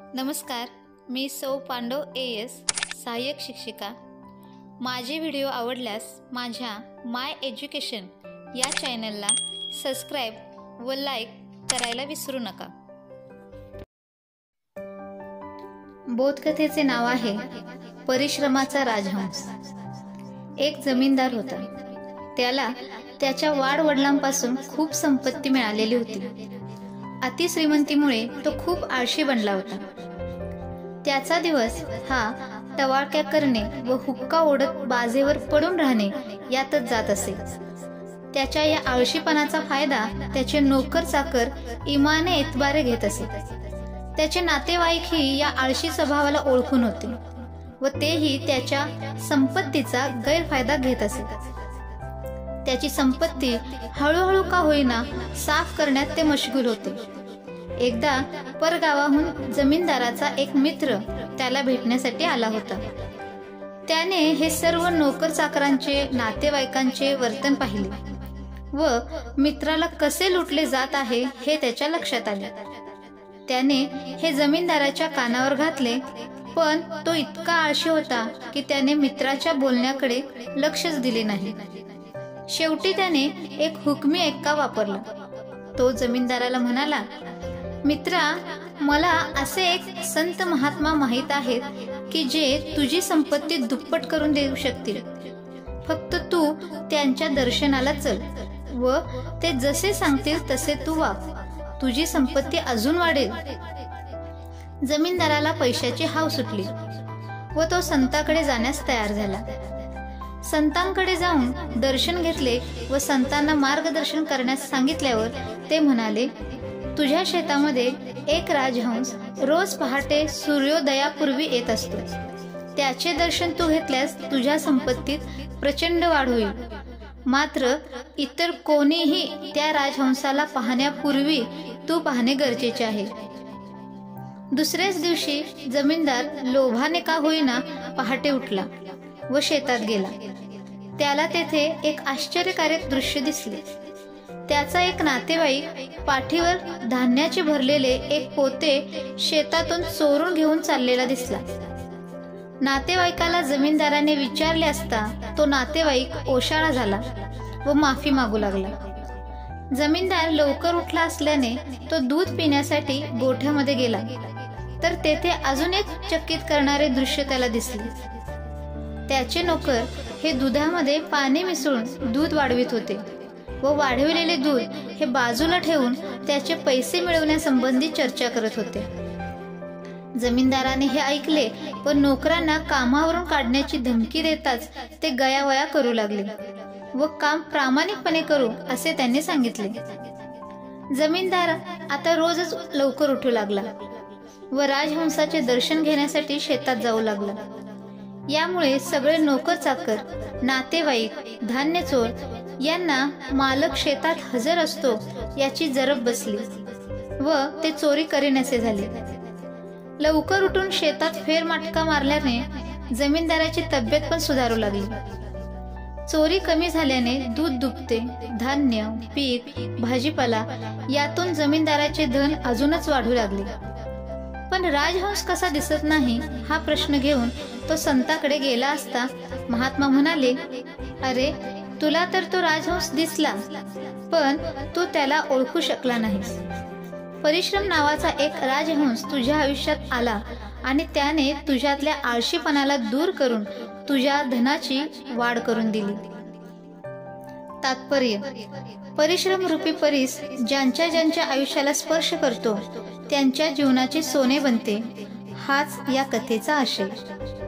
नमस्कार, मी सौ पांडव AS सहाय्यक शिक्षिका। माझे व्हिडिओ आवडल्यास माझ्या माय एज्युकेशन या चॅनलला सबस्क्राईब व लाईक करायला विसरू नका। बोधकथेचे नाव आहे परिश्रमाचा राजहंस। एक जमीनदार होता। त्याला त्याच्या वाडवडिलांपासून खूप संपत्ती मिळालेली होती। अतिश्रीमंतीमुळे तो खूप आळशी बनला होता। त्याचा दिवस हा टवाळक्या करणे व हुक्का ओढत बाजेवर पडून राहणे यातच जात असे। त्याच्या या आळशीपणाचा फायदा त्याचे नोकर चाकर इमाने एतबारे घेत असे। त्याचे नातेवाईकही या आळशी स्वभावाला ओळखून होते व तेही त्याच्या संपत्तीचा गैरफायदा घेत असे। त्याची संपत्ती हळूहळू का होईना साफ करण्यात ते मशगूल होते। एकदा परगावाहून जमीनदाराचा एक मित्र त्याला भेटण्यासाठी आला होता। त्याने हे सर्व नोकर चाकरांचे नातेवाईकांचे वर्तन पाहिले व मित्राला कसे लुटले जात आहे हे त्याच्या लक्षात आले। त्याने हे जमीनदाराच्या कानावर घातले, पण तो इतका आळशी होता की त्याने मित्राच्या बोलण्याकडे लक्षच दिले नाही। शेवटी त्याने एक हुकमी एक्का वापरला। तो जमीनदाराला म्हणाला, मित्रा, मला असे एक संत महात्मा माहित आहेत की जे तुझी संपत्ती दुप्पट करून देऊ शकतील। फक्त तू त्यांच्या दर्शनाला चल व ते जसे सांगतील तसे तू वाग, तुझी संपत्ती अजून वाढेल। जमीनदाराला पैशाची हाव सुटली व तो संताकडे जाण्यास तयार झाला। संतांकडे जाऊन दर्शन घेतले व संतांना मार्गदर्शन करण्यास सांगितल्यावर ते म्हणाले, तुझ्या शेतामध्ये एक राजहंस रोज पहाटे सूर्योदयापूर्वी येत असतो। त्याचे दर्शन तू घेतल्यास तुझ्या संपत्तीत प्रचंड वाढ होईल। मात्र इतर कोणीही त्या राजहंसाला पाहण्यापूर्वी तू पाहणे गरजेचे आहे। दुसऱ्याच दिवशी जमीनदार लोभाने का होईना पहाटे उठला व शेतात गेला। त्याला तेथे एक आश्चर्यकारक दृश्य दिसले। त्याचा एक नातेवाईक पाठीवर धान्याचे भरलेले एक पोते शेतातून चोरून घेऊन चाललेला दिसला। नातेवाईकाला जमीनदाराने विचारले असता तो नातेवाईक ओशाळा झाला व माफी मागू लागला। जमीनदार लवकर उठला असल्याने तो दूध पिण्यासाठी गोठ्यामध्ये गेला, तर तेथे अजून एक चकित करणारे दृश्य त्याला दिसले। त्याचे नोकर हे दुधामध्ये पाणी मिसळून दूध वाढवित होते व वाढविलेले दूध हे बाजूला ठेवून त्याचे पैसे मिळवण्यासंबंधी चर्चा करत होते। जमीनदाराने हे ऐकले व नोकरांना कामावरून काढण्याची धमकी देताच ते गयावया करू लागले व काम प्रामाणिकपणे करू असे त्यांनी सांगितले। जमीनदार आता रोजच लवकर उठू लागला व राजहंसाचे दर्शन घेण्यासाठी शेतात जाऊ लागला। यामुळे सगळे नोकर चाकर, नातेवाईक, धान्य चोर यांना मालक शेतात हजर असतो याची जरब बसली व ते चोरी करीनासे झाले। लवकर उठून शेतात फेरमाटका मारल्याने जमीनदाराची तब्येत पण सुधारू लागली। चोरी कमी झाल्याने दूध दुभते, धान्य, पीक, भाजीपाला यातून जमीनदाराचे धन अजूनच वाढू लागले। पण राजहंस कसा दिसत नाही हा प्रश्न घेऊन तो संताकडे गेला असता महात्मा म्हणाले, अरे, तुला तर तो राजहंस दिसला, पण तू त्याला ओळखू शकला नाहीस। परिश्रम नावाचा एक राजहंस तुझ्या आयुष्यात आला आणि त्याने तुझ्यातल्या आळशीपणाला दूर करून तुझ्या धनाची वाढ करून दिली। तात्पर्य: परिश्रम रूपी परीस ज्यांच्या ज्यांच्या आयुष्याला स्पर्श करतो त्यांच्या जीवनाचे सोने बनते, हाच या कथेचा आशय।